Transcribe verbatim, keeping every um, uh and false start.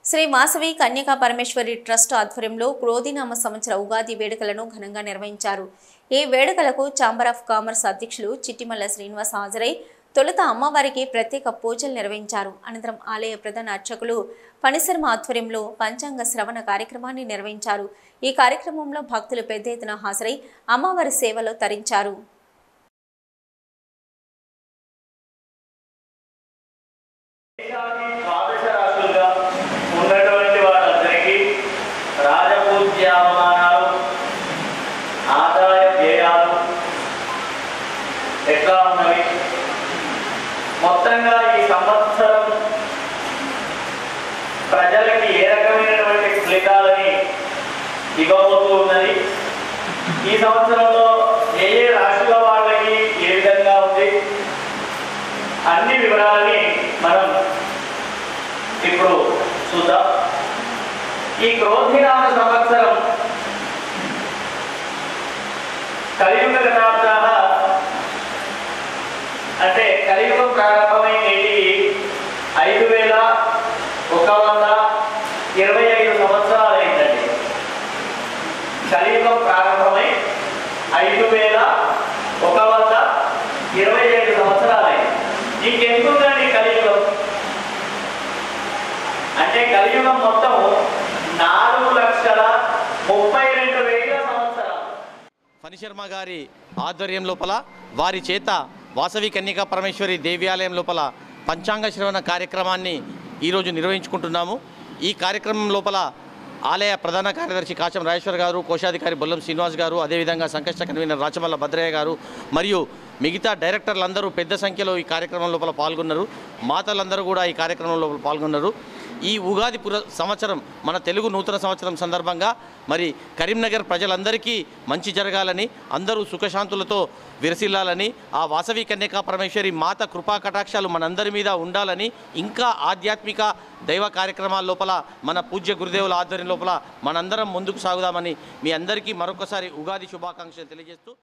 Shri Vasavi Kanyaka Parameshwari trust ఆధ్వర్యంలో క్రోధినామ సంవత్సర ఉగాది వేడుకలను ఘనంగా నిర్వహించారు. ఈ వేడుకలకు ఛాంబర్ ఆఫ్ కామర్స్ అధ్యక్షులు చిట్టిమల్ల శ్రీనివాస్ హాజరై తొలుత అమ్మవారికి ప్రత్యేక పూజలు నిర్వహించారు. అనంతరం ఆలయ ప్రధాన అర్చకులు పనిశర్మ ఆధ్వర్యంలో పంచాంగ శ్రవణ కార్యక్రమాన్ని నిర్వహించారు. ఈ కార్యక్రమంలో భక్తులు పెద్ద ఎత్తున హాజరై అమ్మవారి సేవలో తరించారు. ఆదాయ వ్యయాలు ఎట్లా ఉన్నవి, మొత్తంగా ఈ సంవత్సరం ప్రజలకి ఏ రకమైనటువంటి ఫలితాలని ఇవ్వబోతూ ఉన్నది, ఈ సంవత్సరంలో ఏ ఏ రాశుల వాళ్ళకి ఏ విధంగా ఉంది, అన్ని వివరాలని మనం ఇప్పుడు చూద్దాం. ఈ క్రోధినామ సంవత్సరం కలియుగ గతాబ్దాహ అంటే కలియుగం ప్రారంభమై నేటి ఐదు వేల ఒక వంద ఇరవై ఐదు సంవత్సరాలు అయిందండి. కలియుగం ప్రారంభమై ఐదు వేల ఒక వంద ఇరవై ఐదు సంవత్సరాలు అయింది. ఇంకెందుకండి కలియుగం అంటే కలియుగం మొత్తం నాలుగు లక్షల ముప్పై రెండు వేల సంవత్సరాలు. పనిశర్మ గారి ఆధ్వర్యం లోపల వారి చేత వాసవి కన్యకా పరమేశ్వరి దేవాలయం లోపల పంచాంగ శ్రవణ కార్యక్రమాన్ని ఈరోజు నిర్వహించుకుంటున్నాము. ఈ కార్యక్రమం లోపల ఆలయ ప్రధాన కార్యదర్శి కాచం రాజేశ్వర్ గారు, కోశాధికారి బొల్లం శ్రీనివాస్ గారు, అదేవిధంగా సంకష్ట కన్వీనర్ రాచమల్ల భద్రయ్య గారు మరియు మిగతా డైరెక్టర్లందరూ పెద్ద సంఖ్యలో ఈ కార్యక్రమం లోపల పాల్గొన్నారు. మాతలందరూ కూడా ఈ కార్యక్రమం లోపల పాల్గొన్నారు. ఈ ఉగాది పుర సంవత్సరం మన తెలుగు నూతన సంవత్సరం సందర్భంగా మరి కరీంనగర్ ప్రజలందరికీ మంచి జరగాలని, అందరూ సుఖశాంతులతో విరసిల్లాలని, ఆ వాసవి కన్యకా పరమేశ్వరి మాత కృపా కటాక్షాలు మనందరి మీద ఉండాలని, ఇంకా ఆధ్యాత్మిక దైవ కార్యక్రమాల లోపల మన పూజ్య గురుదేవుల ఆధ్వర్యం లోపల మనందరం ముందుకు సాగుదామని మీ అందరికీ మరొకసారి ఉగాది శుభాకాంక్షలు తెలియజేస్తూ